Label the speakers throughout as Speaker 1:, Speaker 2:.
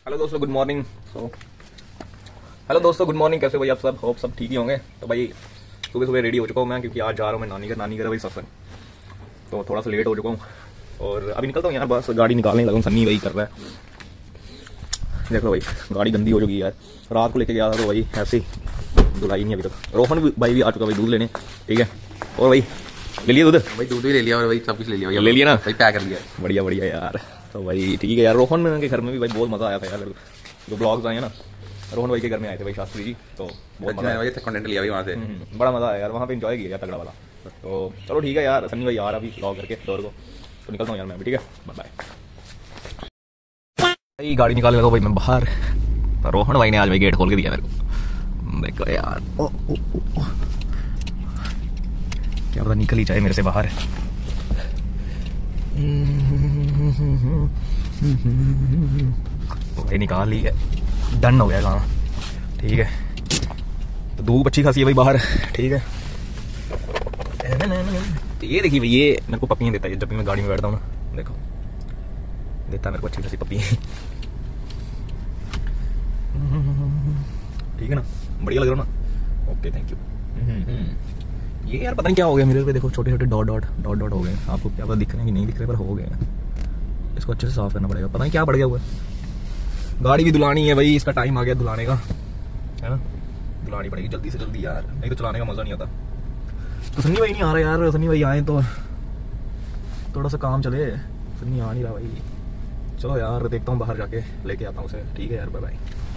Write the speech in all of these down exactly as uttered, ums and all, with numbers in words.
Speaker 1: Hello दोस्तों, good morning. So hello दोस्तों, good morning. कैसे भाई आप सब? होप सब ठीक ही होंगे। तो भाई सुबह सुबह रेडी हो चुका हूँ मैं, क्योंकि आज जा रहा हूँ मैं नानी घर। नानी घर है भाई सत्संग, तो थोड़ा सा लेट हो चुका हूँ और अभी निकलता हूँ यार। बस गाड़ी निकालने लगा हूँ, सन्नी वही कर रहा है। देखो भाई गाड़ी गंदी हो चुकी है यार। रात को लेके गया था तो भाई ऐसे ही धुलाई नहीं अभी तक। रोहन भाई भी आ चुका भाई दूध लेने, ठीक है। और भाई ले लिया दूध? भाई दूध भी ले लिया और भाई सब कुछ ले लिया। ले लिया ना भाई, पैक कर लिया। बढ़िया बढ़िया यार। तो भाई ठीक है यार। रोहन के घर में भी भाई बहुत मजा आया था यार। जो ब्लॉग्स आए ना, रोहन भाई के घर में आए थे भाई शास्त्री जी, तो बहुत मजा आया। कंटेंट लिया भाई वहाँ से, बड़ा मजा आया यार। वहाँ पे एंजॉय किया यार तगड़ा वाला। तो चलो ठीक है यार। सन्नी भाई यार अभी ब्लॉग करके दौड़ को तो निकलता हूँ यार मैं भी, ठीक है। बाय भाई। गाड़ी निकाल लगा भाई मैं बाहर। रोहन भाई ने आज भाई गेट खोल के दिया मेरे को। देखो यार, ओ, ओ, ओ, ओ। क्या पता निकल ही जाए मेरे से बाहर। भाई निकाल ली है, डन हो गया काम, ठीक है। तो धूप अच्छी खासी है भाई बाहर, ठीक है। तो ये देखिए भाई, ये मेरे को पपियाँ देता है जब भी मैं गाड़ी में बैठता हूँ ना। देखो देता है मेरे को अच्छी खासी पपियाँ, ठीक है ना। बढ़िया लग रहा ना? Okay thank you. ये यार पता नहीं क्या हो गया मेरे पे। देखो छोटे छोटे डॉट डॉट डॉट डॉट हो गए। आपको क्या पता दिख रहे हैं कि नहीं दिख रहे, पर हो गए। इसको अच्छे से साफ करना पड़ेगा। पता नहीं क्या पड़ गया हुआ है। गाड़ी भी धुलानी है भाई, इसका टाइम आ गया धुलाने का, है ना। धुलानी पड़ेगी जल्दी से जल्दी यार, नहीं तो चलाने का मजा नहीं आता। तो सन्नी भाई नहीं आ रहा यार। सन्नी भाई आए तो थोड़ा सा काम चले। सन्नी आ नहीं रहा भाई। चलो यार देखता हूँ, बाहर जाके लेके आता हूँ उसे, ठीक है यार। Bye bye.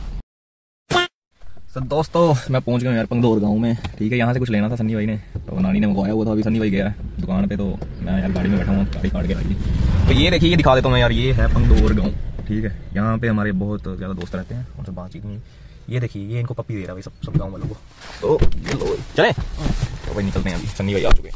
Speaker 1: सर दोस्तों मैं पहुंच गया यार पंगदौर गांव में, ठीक है। यहाँ से कुछ लेना था सन्नी भाई ने, तो नानी ने मंगवाया हुआ था। अभी सन्नी भाई गया है दुकान पे, तो मैं यार गाड़ी में बैठा हूँ, गाड़ी काट के आई। तो ये देखिए, ये दिखा देता हूँ मैं यार। ये है पंगदौर गांव, ठीक है। यहाँ पे हमारे बहुत ज़्यादा दोस्त रहते हैं, उनसे बातचीत नहीं। ये देखिए, ये इनको पप्पी दे रहा है भाई सब सब गाँव वालों को। तो ये लो चले, तो भाई निकलते हैं। अभी सन्नी भाई आ चुके हैं।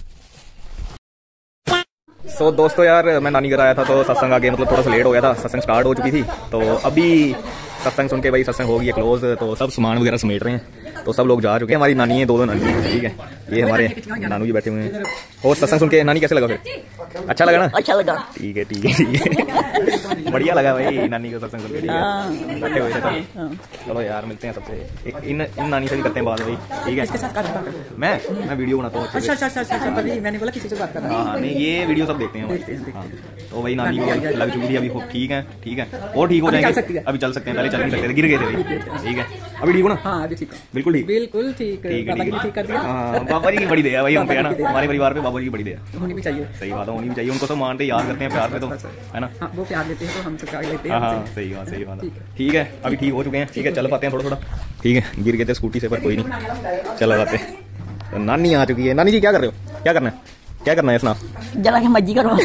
Speaker 1: सो so, दोस्तों यार मैं नानी घर आया था, तो सत्संग आगे मतलब थोड़ा सा लेट हो गया था। सत्संग स्टार्ट हो चुकी थी, तो अभी सत्संग सुन के भाई सत्संग हो गई है क्लोज। तो सब सामान वगैरह समेट रहे हैं, तो सब लोग जा चुके हैं। हमारी नानी है, दो दो नानी है, ठीक है। ये हमारे नानू जी बैठे हुए हैं। और सत्संग सुन के नानी कैसे लगा फिर? अच्छा लगा ना? अच्छा लगा, ठीक है ठीक है ठीक है। बढ़िया लगा भाई नानी को सत्संग सुन के, ठीक है। बैठे हुए थे। चलो यार मिलते हैं सबसे, इन इन नानी से भी करते हैं बात भाई, ठीक है। मैं मैं वीडियो बनाता हूँ। अच्छा अच्छा अच्छा, मैंने बोला किसी से बात करना। हाँ नहीं, ये वीडियो सब देखते हैं। तो भाई नानी को लग चुकी थी अभी, ठीक है ठीक है। और ठीक हो जाएंगे, अभी चल सकते हैं। पहले चल नहीं सकते थे, गिर गए थे, ठीक है। अभी ठीक हो ना? हाँ अभी ठीक है, बिल्कुल ठीक, बिल्कुल ठीक। बाबा जी ठीक कर दिया। हाँ बाबा जी की बड़ी दया भाई हम पे, है ना। हमारे परिवार पे बाबा जी की बड़ी दया होनी भी चाहिए। सही बात है, होनी भी चाहिए। उनको तो मानते याद करते हैं प्यार पे, तो है ना। वो प्यार देते हैं तो हम सब प्यार लेते हैं। हाँ सही बात सही बात है, ठीक है। अभी ठीक हो चुके हैं, ठीक है। चल पाते हैं थोड़ा थोड़ा, ठीक है। गिर गए थे स्कूटी से, पर कोई नहीं, चल पाते। तो नानी आ चुकी है। नानी जी क्या कर रहे हो? क्या करना है? क्या करना है? सुना
Speaker 2: जला के मर्जी करो।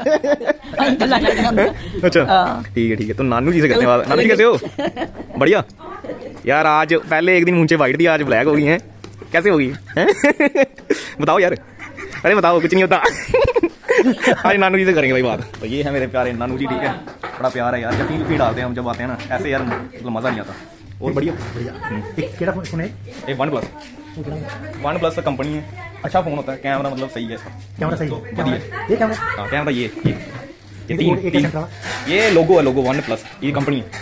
Speaker 1: अच्छा ठीक है ठीक है। तो नानू जी से करते हैं। नानू जी कैसे हो? बढ़िया यार। आज पहले एक दिन मुंचे वाइट थी, आज ब्लैक हो गई हैं। कैसे होगी बताओ यार। अरे बताओ, कुछ नहीं होता। आज नानू जी से करेंगे भाई बात। तो ये है मेरे प्यारे नानू जी, ठीक है। बड़ा प्यार है यार। जब फील फील डालते हैं हम जब आते हैं ना, ऐसे यार मतलब मजा नहीं आता। और बढ़िया बढ़िया फोन है ये OnePlus. OnePlus company है, अच्छा फोन होता है। कैमरा मतलब सही है, कैमरा सही है, बढ़िया। ये कैमरा, हाँ कैमरा ये ये ये तीन तीन ये लोगो है, लोगो वन प्लस, ये कंपनी है।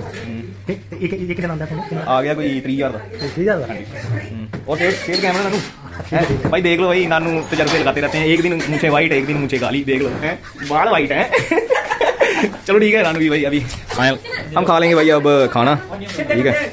Speaker 1: आ गया कोई तीस हजार का, तीस हजार का। और सेट कैमरा नानू भाई देख लो भाई। नानू तजर्बे लगाते रहते हैं। एक दिन मुझे वाइट, एक दिन मुझे गाली, देख लो है बाल वाइट है। चलो ठीक है नानू जी भाई, अभी हम खा लेंगे भाई अब खाना, ठीक है।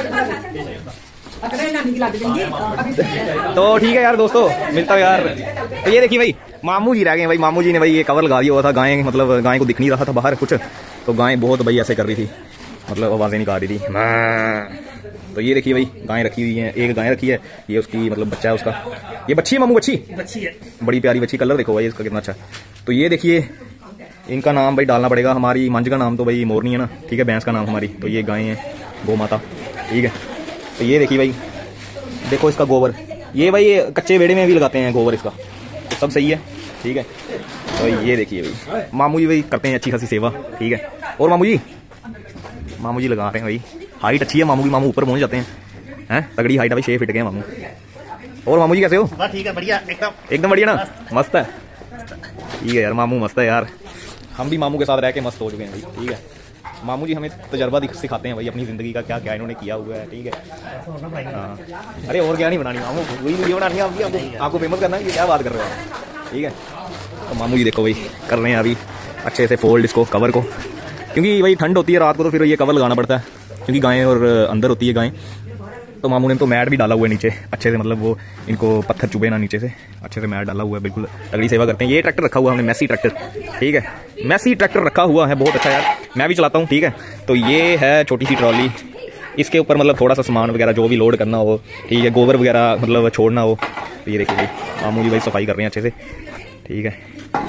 Speaker 1: तो ठीक है यार दोस्तों, मिलता है यार। तो ये देखिए भाई मामू जी रह गए भाई। मामू जी ने भाई ये कवर लगा दिया हुआ था। गाय मतलब गाय को दिख नहीं रहा था बाहर कुछ, तो गाय बहुत भाई ऐसे कर रही थी, मतलब आवाजें निकाल रही थी। तो ये देखिए भाई गाय रखी हुई है, एक गाय रखी है। ये उसकी मतलब बच्चा है उसका। ये बच्ची है मामू, बच्ची बच्ची है, बड़ी प्यारी बच्ची। कलर देखो भाई इसका कितना अच्छा। तो ये देखिए इनका नाम भाई डालना पड़ेगा। हमारी मंज का नाम तो भाई मोरनी है ना, ठीक है। भैंस का नाम हमारी, तो ये गाय है गौ माता, ठीक है। तो ये देखिए भाई, देखो इसका गोबर, ये भाई कच्चे बेड़े में भी लगाते हैं गोबर इसका, तो सब सही है, ठीक है। तो ये देखिए भाई मामू जी भाई करते हैं अच्छी खासी सेवा, ठीक है। और मामू जी मामू जी लगा रहे हैं भाई। हाइट अच्छी है मामू की, मामू ऊपर पहुंच जाते हैं, हैं तगड़ी हाइट है भाई, छह फिट गए मामू। और मामू जी कैसे हो? ठीक है बढ़िया, एकदम एकदम बढ़िया ना, मस्त है, ठीक है यार। मामू मस्त है यार। हम भी मामू के साथ रह के मस्त हो चुके हैं भाई, ठीक है। मामू जी हमें तजर्बा सिखाते हैं भाई अपनी ज़िंदगी का, क्या क्या इन्होंने किया हुआ है। ठीक है हाँ, अरे और क्या नहीं बनानी मामू, वही वीडियो बनानी है आपकी, आपको आपको फेमस करना है कि क्या बात कर रहे हो आप। ठीक है तो मामू जी देखो भाई कर रहे हैं अभी अच्छे से फोल्ड इसको, कवर को, क्योंकि भाई ठंड होती है रात को तो फिर ये कवर लगाना पड़ता है, क्योंकि गायें और अंदर होती है गायें। तो मामू ने तो मैट भी डाला हुआ है नीचे अच्छे से, मतलब वो इनको पत्थर चुभे ना, नीचे से अच्छे से मैट डाला हुआ है, बिल्कुल तगड़ी सेवा करते हैं। ये ट्रैक्टर रखा हुआ है हमने मैसी ट्रैक्टर, ठीक है मैसी ट्रैक्टर रखा हुआ है, बहुत अच्छा यार, मैं भी चलाता हूँ। ठीक है तो ये है छोटी सी ट्रॉली, इसके ऊपर मतलब थोड़ा सा सामान वगैरह जो भी लोड करना हो, ठीक है गोबर वगैरह मतलब छोड़ना हो, तो ये देखिए भाई मामू जी भाई सफाई कर रहे हैं अच्छे से। ठीक है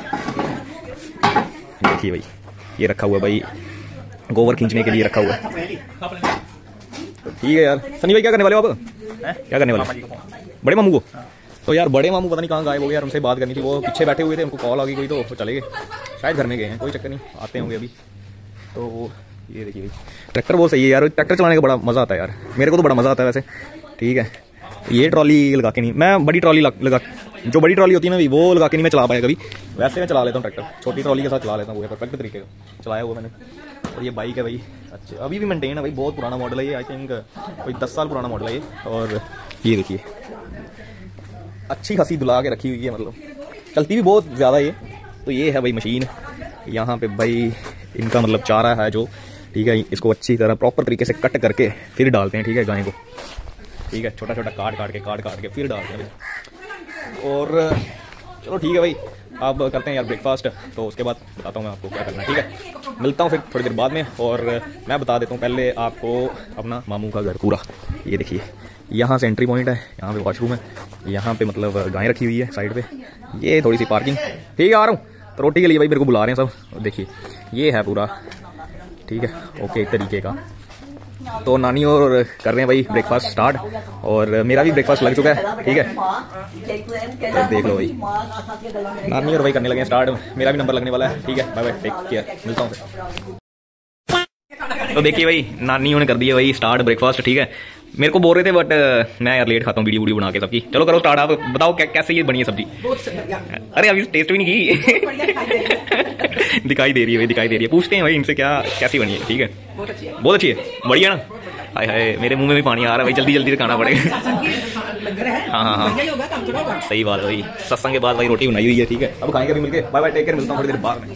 Speaker 1: देखिए भाई ये रखा हुआ भाई गोबर खींचने के लिए रखा हुआ है। ठीक है यार सनी भाई क्या करने वाले हो आप, क्या करने वाले बड़े मामू को? तो यार बड़े मामू पता नहीं कहाँ गायब हो गए यार, उनसे बात करनी थी, वो पीछे बैठे हुए थे, उनको कॉल आ गई कोई तो चले गए, शायद घर में गए हैं, कोई चक्कर नहीं, आते होंगे अभी। तो ये देखिए भाई ट्रैक्टर बहुत सही है यार, ट्रैक्टर चलाने का बड़ा मज़ा आता है यार, मेरे को तो बड़ा मज़ा आता है वैसे। ठीक है ये ट्रॉली लगा के नहीं, मैं बड़ी ट्रॉली लगा, जो बड़ी ट्रॉली होती है ना भाई वो लगा के नहीं मैं चला पाया कभी, वैसे मैं चला लेता हूँ ट्रैक्टर, छोटी ट्रॉली के साथ चला लेता हूँ, वो परफेक्ट तरीके का चलाया हुआ मैंने। और ये बाइक है भाई अच्छा अभी भी मेंटेन है भाई, बहुत पुराना मॉडल है ये, आई थिंक कोई दस साल पुराना मॉडल है ये। और ये देखिए अच्छी खासी दुला के रखी हुई है, मतलब चलती भी बहुत ज़्यादा ये। तो ये है भाई मशीन, यहाँ पे भाई इनका मतलब चारा है जो, ठीक है इसको अच्छी तरह प्रॉपर तरीके से कट करके फिर डालते हैं, ठीक है गाय को, ठीक है छोटा छोटा काट काट के काट काट के फिर डालते हैं। और चलो ठीक है भाई अब करते हैं यार ब्रेकफास्ट, तो उसके बाद बताता हूँ मैं आपको क्या करना है। ठीक है मिलता हूँ फिर थोड़ी देर बाद में, और मैं बता देता हूँ पहले आपको अपना मामू का घर पूरा। ये देखिए यहाँ से एंट्री पॉइंट है, यहाँ पे वॉशरूम है, यहाँ पे मतलब गाय रखी हुई है साइड पे, ये थोड़ी सी पार्किंग। ठीक है आ रहा हूँ, तो रोटी के लिए भाई मेरे को बुला रहे हैं सब, देखिए ये है पूरा। ठीक है ओके एक तरीके का। तो नानी और कर रहे हैं भाई ब्रेकफास्ट स्टार्ट, और मेरा भी ब्रेकफास्ट लग चुका है। ठीक है तो देख लो भाई नानी और भाई करने लगे हैं स्टार्ट, मेरा भी नंबर लगने वाला है। ठीक है बाय बाय टेक केयर, मिलता हूँ। तो देखिए भाई नानियों ने कर दिया भाई स्टार्ट ब्रेकफास्ट। ठीक है मेरे को बोल रहे थे बट मैं यार लेट खाता हूँ वीडियो वीडियो बना के सबकी। चलो करो स्टार्ट, आप बताओ क्या कैसे ये बनी है सब्जी। अरे अभी टेस्ट भी नहीं की दिखाई दे रही है भाई, दिखाई दे रही है, पूछते हैं भाई इनसे क्या कैसी बनी है। ठीक है बहुत अच्छी है, बढ़िया ना। हाय हाय मेरे मुंह में भी पानी आ रहा है भाई, जल्दी जल्दी से खाना पड़ेगा। हाँ हाँ हाँ सही बात है भाई, सत्संग के बाद भाई रोटी बनाई हुई है। ठीक है अब खाएंगे अभी मिलके, बाय बाय टेक केयर, मिलता हूँ थोड़ी देर बाद में।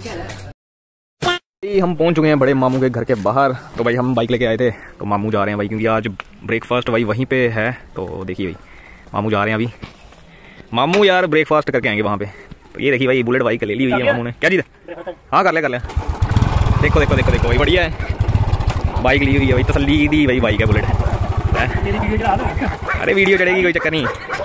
Speaker 1: हम पहुंच चुके हैं बड़े मामू के घर के बाहर। तो भाई हम बाइक लेके आए थे, तो मामू जा रहे हैं भाई, क्योंकि आज ब्रेकफास्ट भाई वहीं पे है। तो देखिए भाई मामू जा रहे हैं अभी, मामू यार ब्रेकफास्ट करके आएंगे वहाँ पे। तो ये देखिए भाई बुलेट बाइक ले ली हुई है मामू ने। क्या चीज़ है? हाँ कर ले कर ले, देखो देखो देखो देखो भाई बढ़िया है, बाइक ली हुई है भाई, तसल्ली दी भाई बाइक है बुलेट है। अरे वीडियो चढ़ेगी कोई चक्कर नहीं।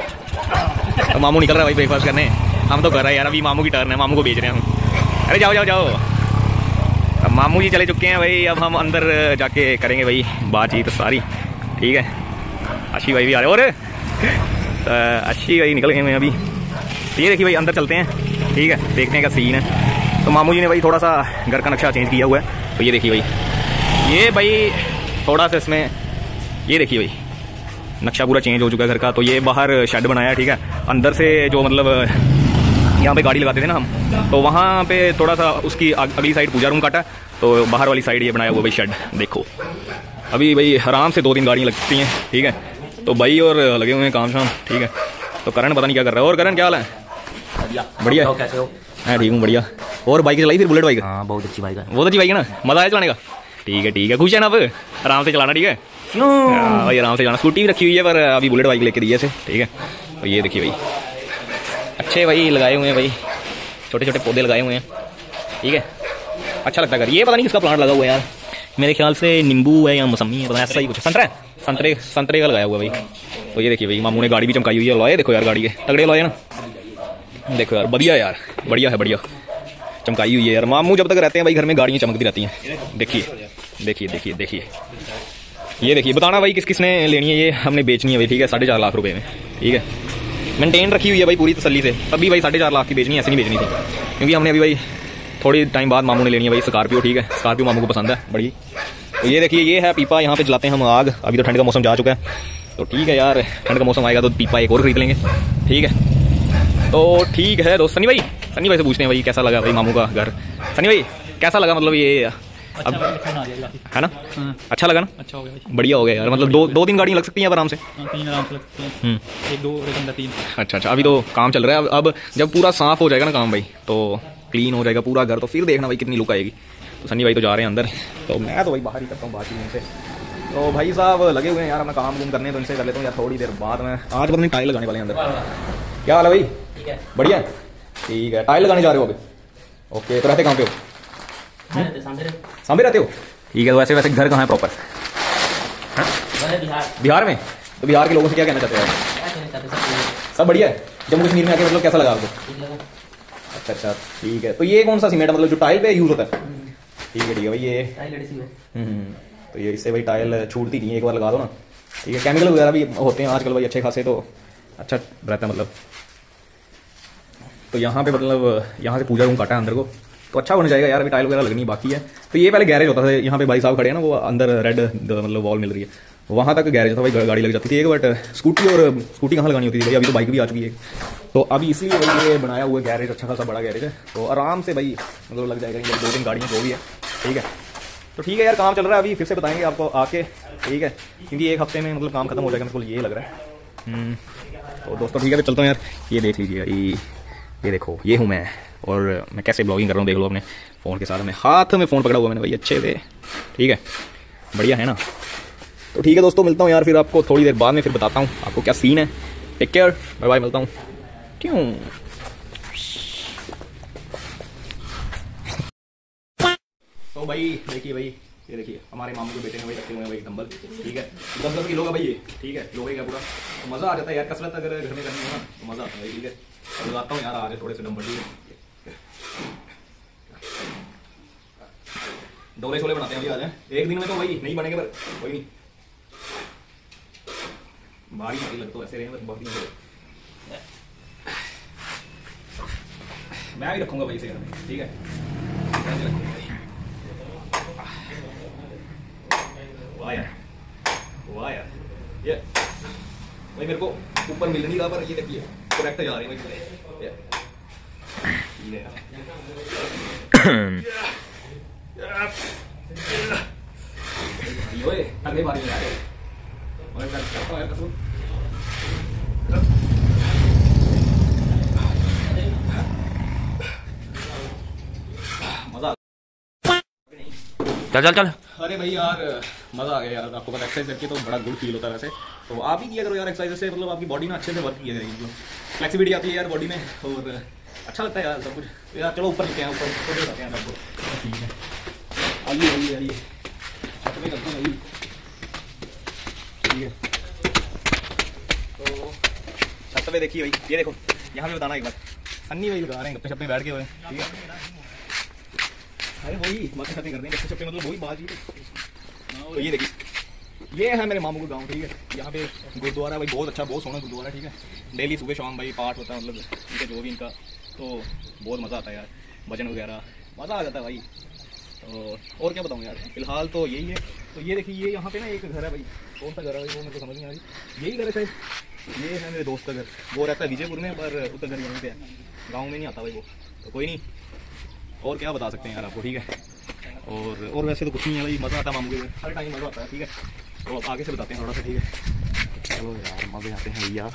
Speaker 1: तो मामू निकल रहा है भाई ब्रेकफास्ट करने, हम तो कर रहे हैं यार, अभी मामू की टर्न है, मामू को बेच रहे हैं हम। अरे जाओ जाओ जाओ, अब मामू जी चले चुके हैं भाई, अब हम अंदर जाके करेंगे भाई बातचीत सारी। ठीक है अच्छी भाई भी आ रहे, और अच्छी भाई निकल गए हैं अभी। ये देखिए भाई अंदर चलते हैं, ठीक है देखते हैं क्या सीन है। तो मामू जी ने भाई थोड़ा सा घर का नक्शा चेंज किया हुआ है। तो ये देखिए भाई, ये भाई थोड़ा सा इसमें ये देखिए भाई नक्शा पूरा चेंज हो चुका है घर का। तो ये बाहर शेड बनाया है, ठीक है अंदर से जो मतलब यहाँ पे गाड़ी लगाते थे ना हम, तो वहाँ पे थोड़ा सा उसकी अगली साइड पूजा रूम काटा, तो बाहर वाली साइड ये बनाया हुआ भाई शेड। देखो अभी भाई आराम से दो तीन गाड़ियाँ लगती हैं। ठीक है तो भाई और लगे हुए हैं काम शाम। ठीक है तो करण पता नहीं क्या कर रहा है। और करण क्या हाल है? बढ़िया कैसे हो? मैं ठीक हूँ बढ़िया। और बाइक चलाई फिर बुलेट बाइक? हाँ बहुत अच्छी बाइक है, बहुत अच्छी बाइक है ना, मजा आया चलाने का? ठीक है ठीक है खुश है ना, अब आराम से चलाना। ठीक है भाई आराम से चलाना, स्कूटी भी रखी हुई है पर अभी बुलेट बाइक लेके दी है। ठीक है तो ये देखिए भाई अच्छे भाई लगाए हुए हैं भाई, छोटे छोटे पौधे लगाए हुए हैं। ठीक है अच्छा लगता है घर। ये पता नहीं किसका प्लांट लगा हुआ है यार, मेरे ख्याल से नींबू है या मौसमी है, पता ऐसा ही कुछ। संतरा है, संतरे संतरे का लगाया हुआ है भाई। तो ये देखिए भाई मामू ने गाड़ी भी चमकाई हुई है, लॉय देखो यार गाड़ी के तगड़े लॉय ना, देखो यार बढ़िया यार, बढ़िया है बढ़िया चमकाई हुई है यार। मामू जब तक रहते हैं भाई घर में गाड़ियाँ चमकती रहती हैं। देखिए देखिए देखिए देखिए ये देखिए, बताना भाई किस किसने लेनी है, ये हमने बेचनी है भाई। ठीक है साढ़े चार लाख रुपए में। ठीक है मेंटेन रखी हुई है भाई पूरी तसल्ली से, तभी भाई साढ़े चार लाख की बेचनी, ऐसे नहीं बेचनी थी, क्योंकि हमने अभी भाई थोड़ी टाइम बाद मामू ने लेनी है भाई स्कॉर्पियो। ठीक है स्कॉर्पियो मामू को पसंद है बड़ी। तो ये देखिए ये है पीपा, यहाँ पे जलाते हैं हम आग। अभी तो ठंड का मौसम जा चुका है, तो ठीक है यार ठंड का मौसम आएगा तो पीपा एक और खरीद लेंगे। ठीक है तो ठीक है दोस्त। सनी भाई सनी भाई से पूछते हैं भाई कैसा लगा भाई मामू का घर। सनी भाई कैसा लगा, मतलब ये अब है ना? अच्छा लगा ना?
Speaker 2: अच्छा हो गया,
Speaker 1: बढ़िया हो गया यार। मतलब दो दो तीन गाड़ियाँ लग सकती हैं आराम से।
Speaker 2: तीन आराम से लग सकती हैं, एक दो एक अंदर तीन।
Speaker 1: अच्छा अच्छा, अभी तो काम चल रहा है। अब अब जब पूरा साफ हो जाएगा ना काम भाई, तो क्लीन हो जाएगा पूरा घर, तो फिर देखना भाई कितनी लुक आएगी। तो सन्नी भाई तो जा रहे हैं अंदर, तो मैं तो भाई बाहर ही करता हूँ बाकी इनसे। तो भाई साहब लगे हुए हैं यार अपना काम कुम करने, तो इनसे कर लेता हूँ यार थोड़ी देर बाद में। आज पता नहीं टाइल लगाने वाले हैं अंदर। क्या हाल है भाई? बढ़िया ठीक है। टाइल लगाने जा रहे हो अभी? ओके, तो रहते कहाँ पे हो? सांबे रहते हो? ठीक है। तो वैसे वैसे घर कहाँ है प्रॉपर? बिहार। बिहार में? तो बिहार के लोगों से क्या कहना चाहते हो? सब बढ़िया है। जम्मू कश्मीर में आके मतलब कैसा लगा आपको? अच्छा अच्छा ठीक है। तो ये कौन सा सीमेंट मतलब जो टाइल पे यूज होता है? ठीक है ठीक है भाई। ये हम्म तो ये इससे भाई टाइल छूटती नहीं है, एक बार लगा दो ना। ठीक है। केमिकल वगैरह भी होते हैं आजकल भाई अच्छे खासे, तो अच्छा रहता है मतलब। तो यहाँ पे मतलब यहाँ से पूजा रूम काटा है अंदर को, तो अच्छा होने जाएगा यार। अभी टाइल वगैरह लगनी बाकी है। तो ये पहले गैरेज होता था, यहाँ पे भाई साहब खड़े हैं ना, वो अंदर रेड मतलब वॉल मिल रही है, वहाँ तक गैरेज था भाई, गाड़ी लग जाती थी एक। बट स्कूटी और स्कूटी कहाँ लगानी होती थी भाई, अभी तो बाइक भी आ चुकी है। तो अभी इसलिए भाई ये बनाया हुआ गैरेज, अच्छा खासा बड़ा गैरेज है, तो आराम से भाई मतलब लग जाएगा। दो तीन गाड़ियाँ जो भी है, ठीक है। तो ठीक है यार, काम चल रहा है अभी, फिर से बताएंगे आपको आके, ठीक है, क्योंकि एक हफ्ते में मतलब काम खत्म हो जाएगा, मेरे को ये लग रहा है। तो दोस्तों ठीक है, चलता हूँ यार। ये देख लीजिए, ये ये देखो, ये हूँ मैं, और मैं कैसे ब्लॉगिंग कर रहा हूँ देख लो अपने फ़ोन के साथ। में हाथ में फ़ोन पकड़ा हुआ मैंने भाई अच्छे से, ठीक है, बढ़िया है ना। तो ठीक है दोस्तों, मिलता हूँ यार फिर आपको थोड़ी देर बाद में, फिर बताता हूँ आपको क्या सीन है। टेक केयर, बाय बाय, मिलता हूँ। क्यों तो भाई देखिए भाई, ये देखिए हमारे मामू के बेटे ने भाई रखे हुए हैं भाई डंबल, ठीक है, दस दस किलो का भाई ये, ठीक है, लोहे का पूरा। तो मज़ा आ जाता है यार, कसरत अगर घर में करनी हो ना तो मज़ा आता है, ठीक है। तो लगाता हूँ यार आज थोड़े से डंबल, ठीक है। डोले छोले बनाते हैं अभी आज, हैं एक दिन में, तो भाई नहीं बनेंगे पर कोई नहीं, भारी भारी लग तो ऐसे रहे बहुत ही। मैं भी रखूंगा भाई इसे घर में, ठीक है, वाह यार, वाह यार, ये भाई मेरे को ऊपर मिल नहीं रहा, पर ये देखिए करेक्ट जा रही है भाई, ये ये ओए अगले बार यार, और मैं करता हूं यार कसम। मजा चल चल चल। अरे भाई यार मजा आ गया यार, आपको पता एक्सरसाइज करके तो बड़ा गुड फील होता है वैसे। तो आप ही किया करो यार एक्सरसाइज से, मतलब आपकी बॉडी ना अच्छे से वर्क किया करेगी, मतलब फ्लेक्सिबिलिटी आती है यार बॉडी में, और अच्छा लगता है यार सब कुछ यार। चलो ऊपर लेते हैं, ऊपर ऊपर जाते हैं सबको, ठीक है। आइए आइए आइए, छत पे चलते हैं भाई, ठीक है। तो छत पे देखिए भाई, ये देखो यहाँ पे बताना एक बार, सन्नी भाई लगा रहे हैं गप्पे शप्पे बैठ के हुए, ठीक है। अरे वही बातें बातें करते हैं गप्पे शप्पे, मतलब वही बात ही। तो ये देखिए, ये है मेरे मामू का गाँव, ठीक है। यहाँ पे गुरुद्वारा भाई बहुत अच्छा, बहुत सोना गुरुद्वारा, ठीक है। डेली सुबह शाम भाई पाठ होता है, मतलब ठीक है, जो भी इनका, तो बहुत मज़ा आता है यार, भजन वगैरह मज़ा आ जाता है भाई। तो और क्या बताऊँ यार, फिलहाल तो यही है। तो ये देखिए, ये यहाँ पे ना एक घर है भाई, कौन सा घर है वो मेरे को समझ नहीं आ रही, यही घर है शायद, ये है मेरे दोस्त का घर, वो रहता है विजयपुर में, पर उसका घर यहीं पे है, गाँव में नहीं आता भाई वो। तो कोई नहीं, और क्या बता सकते हैं यार आपको, ठीक है। और और वैसे तो कुछ नहीं है भाई, मज़ा आता है मामू के घर, हर टाइम मज़ा आता है, ठीक है। तो अब आगे से बताते हैं थोड़ा सा, ठीक है। चलो यार मज़े आते हैं भैया।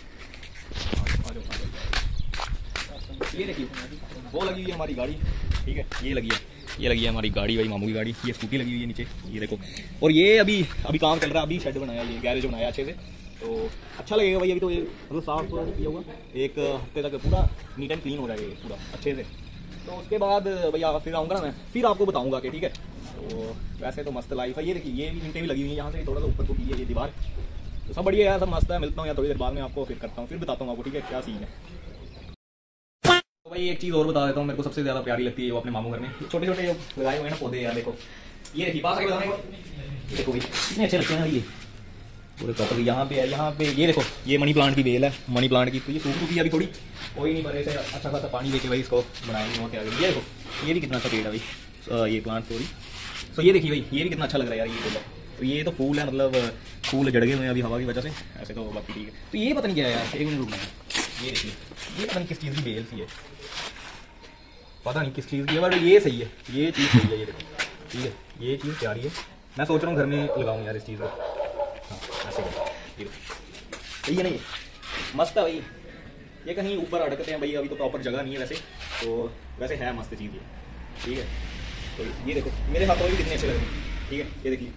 Speaker 1: ये देखिए वो लगी हुई है हमारी गाड़ी, ठीक है, ये लगी है, ये लगी है हमारी गाड़ी भाई, मामू की गाड़ी। ये स्कूटी लगी हुई है नीचे, ये देखो। और ये अभी अभी काम चल रहा है, अभी शेड बनाया, ये गैरेज बनाया अच्छे से, तो अच्छा लगेगा भाई। अभी तो ये मतलब साफ किया हुआ, एक हफ्ते तक पूरा नीट एंड क्लीन हो जाएगा ये पूरा अच्छे से। तो उसके बाद भैया फिर आऊँगा ना मैं, फिर आपको बताऊँगा कि, ठीक है। तो वैसे तो मस्त लाइफ है। ये देखिए, ये भी ईंटें भी लगी हुई हैं यहाँ से थोड़ा सा ऊपर को की है ये दीवार, तो सब बढ़िया यार, सब मस्त है। मिलता हूँ यार थोड़ी देर बाद में आपको, फिर करता हूँ, फिर बताता हूँ आपको, ठीक है, क्या सीन है। तो भाई एक चीज़ और बता देता हूँ, मेरे को सबसे ज़्यादा प्यारी लगती है वो अपने मामू घर में छोटे छोटे जो लगाए हुए हैं ना पौधे यार, देखो ये देखिए, पास आके बताने को देखो भाई कितने अच्छे लगते हैं ये पूरे प्रॉपर। यहाँ पे यहाँ पे ये देखो, ये मनी प्लांट की बेल है, मनी प्लांट की, तो ये सूख चुकी है अभी थोड़ी, कोई नहीं, पर ऐसे अच्छा खासा पानी देके भाई इसको बनाएंगे बहुत आगे। ये देखो, ये भी कितना अच्छा पेड़ है भाई, ये प्लांट सॉरी। तो ये देखिए भाई, ये भी कितना अच्छा लग रहा है यार ये पेड़। तो ये तो फूल है, मतलब फूल जड़ गए हुए हैं अभी हवा की वजह से, ऐसे तो बाकी ठीक है। तो ये पता नहीं क्या है यार, एक मिनट रुकना है, ये देखिए, ये पता नहीं किस चीज़ की बेल सी है, पता नहीं किस चीज़ की है, बट ये सही है, ये चीज़ सही है। ये देखो, ठीक है, ये चीज़ प्यारी है, मैं सोच रहा हूँ घर में लगाऊँ यार इस चीज़ को। हाँ ऐसे सही है नहीं, मस्त है भाई। ये कहीं ऊपर अटकते हैं भाई, अभी तो प्रॉपर जगह नहीं है वैसे, तो वैसे है मस्त चीज़ ये, ठीक है। तो ये देखो मेरे हाथों में भी कितने अच्छे लग रहे हैं, ठीक है, ये देखिए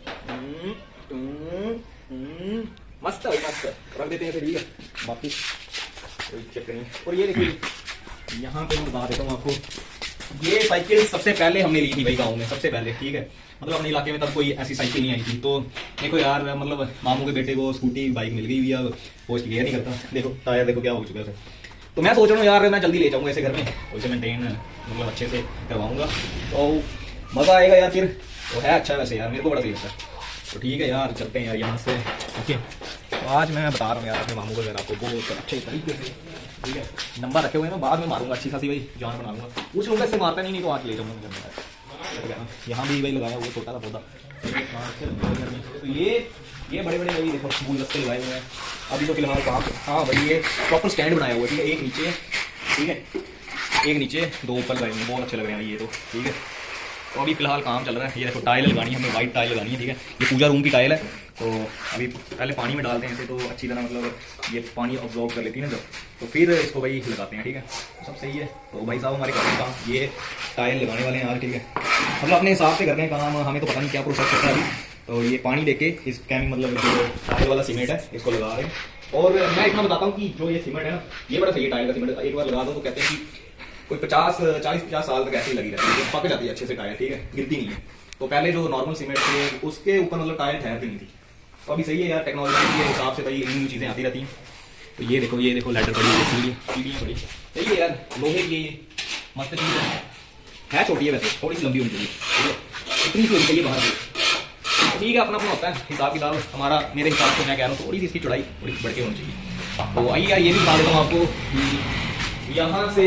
Speaker 1: मस्त है भाई, मस्त है, रख देते हैं फिर, ठीक है, बाकी कोई चक्कर नहीं। और ये देखिए यहाँ पे मैं बता देता हूँ आपको, ये साइकिल सबसे पहले हमने ली थी भाई गाँव में, सबसे पहले, ठीक है, मतलब अपने इलाके में तब कोई ऐसी साइकिल नहीं आई थी। तो देखो यार, मतलब मामू के बेटे को स्कूटी बाइक मिल गई हुई है, वो इसकी केयर नहीं करता, देखो टायर देखो क्या हो चुका है। तो मैं सोच रहा हूँ यार मैं जल्दी ले जाऊँगा ऐसे घर में, उसे मेंटेन मतलब अच्छे से करवाऊँगा, तो मज़ा आएगा यार फिर। तो है अच्छा वैसे यार, मेरे को बड़ा सही लगता है। तो ठीक है यार, चलते हैं यार यहाँ से, ओके। तो आज मैं बता रहा हूँ यार अपने मामू को यार आपको बहुत अच्छे तरीके से, ठीक है, नंबर रखे हुए हैं, मैं बाद में मारूंगा अच्छी खासी भाई, जान बनाऊंगा, कुछ लोग ऐसे मारता नहीं, नहीं तो आज ले जाऊँगा। यहाँ भी भाई लगाया वो छोटा सा पौधा, तो ये ये बड़े बड़े भाई देखो गुलदस्ते लगाए हुए हैं अभी तो फिलहाल काम। हाँ भाई ये प्रॉपर स्टैंड बनाया हुआ है, ठीक है, एक नीचे, ठीक है, एक नीचे दो ऊपर लगाएंगे, बहुत अच्छे लग रहे हैं ये तो, ठीक है। तो अभी फिलहाल काम चल रहा है, ये देखो टाइल लगानी है हमें, वाइट टाइल लगानी है, ठीक है, ये पूजा रूम की टाइल है। तो अभी पहले पानी में डालते हैं इसे, तो अच्छी तरह मतलब ये पानी ऑब्जॉर्व कर लेती है ना जब, तो फिर इसको भाई लगाते हैं, ठीक है, सब सही है। तो भाई साहब हमारे काम काम ये टाइल लगाने वाले हैं यार, ठीक है, मतलब अपने हिसाब से करते हैं काम, हमें तो पता नहीं क्या प्रोसेस करता है अभी। तो ये पानी देके इस कैमिंग मतलब जो टाइल वाला सीमेंट है इसको लगा रहे हैं। और मैं इतना बताता हूँ कि जो ये सीमेंट है ना, ये बड़ा सही है टाइल का सीमेंट, एक बार लगा दो तो कहते हैं कि कोई पचास चालीस पचास साल तक ऐसे ही लगी रहती है, पक जाती है अच्छे से टाइल, ठीक है, गिरती नहीं है। तो पहले जो नॉर्मल सीमेंट थे उसके ऊपर मतलब टाइल ठहरती नहीं थी, तो अभी सही है यार, टेक्नोलॉजी के हिसाब से भाई इन चीज़ें आती रहती हैं। तो ये देखो, ये देखो लैडर पड़ी है, सीढ़ियाँ पड़ी, सही है यार, लोहे की मस्त चीज़ है, है छोटी है वैसे, थोड़ी सी लंबी होनी चाहिए, इतनी सी होनी चाहिए बाहर से, ठीक है, अपना अपना होता है हिसाब किताब हमारा। मेरे हिसाब से मैं कह रहा हूँ थोड़ी सी इसकी चौड़ाई थोड़ी बढ़ के होनी चाहिए। तो आइए ये भी बता देता हूँ आपको, यहाँ से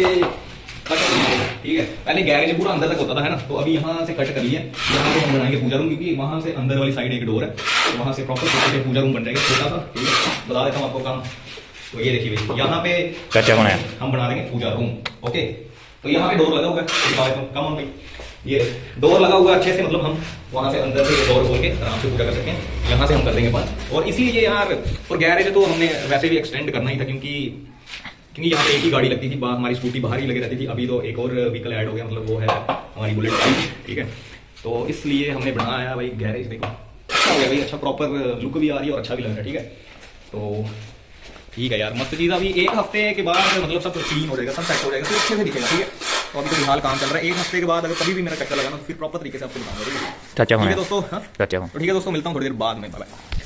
Speaker 1: कट कर लिया, ठीक है, पहले गैरेज पूरा अंदर तक होता था है ना, तो अभी यहाँ से कट कर लिया, यहाँ पे हम बनाएंगे पूजा रूम, क्योंकि वहाँ से अंदर वाली साइड एक डोर है, तो वहाँ से प्रॉपर छोटे से पूजा रूम बन जाएगा छोटा सा, ठीक है, बता देता हूँ आपको काम। तो ये देखिए भाई, यहाँ पे
Speaker 2: क्या बनाया,
Speaker 1: हम बना देंगे पूजा रूम, ओके। तो यहाँ पे डोर लगा हुआ है, कम ऑन भाई, ये डोर लगा हुआ अच्छे से, मतलब हम वहाँ से अंदर से डोर खोल के आराम से पूजा कर सकते हैं, यहाँ से हम कर देंगे बंद। और इसलिए यार, और गैरेज तो हमने वैसे भी एक्सटेंड करना ही था, क्योंकि क्योंकि यहाँ पे एक ही गाड़ी लगती थी, हमारी स्कूटी बाहर ही लगी रहती थी, अभी तो एक और व्हीकल ऐड हो गया, मतलब वो है हमारी बुलेट बाइक, ठीक है। तो इसलिए हमने बनाया भाई गैरेज, देखो अच्छा हो गया भाई, अच्छा प्रॉपर लुक भी आ रही है और अच्छा भी लग रहा है, ठीक है। तो ठीक है यार, मस्त चीज़। अभी एक हफ्ते के बाद मतलब सब क्लीन हो जाएगा, सब सेट हो जाएगा, फिर अच्छे से दिखेगा, ठीक है। तो अभी तो फिलहाल काम चल रहा है, एक हफ्ते के बाद अगर कभी भी मेरा चक्कर लगाना तो फिर प्रॉपर तरीके से आपको दिखाऊंगा, ठीक है दोस्तों। हाँ तो ठीक है दोस्तों, मिलता हूँ थोड़ी देर बाद में, बाय।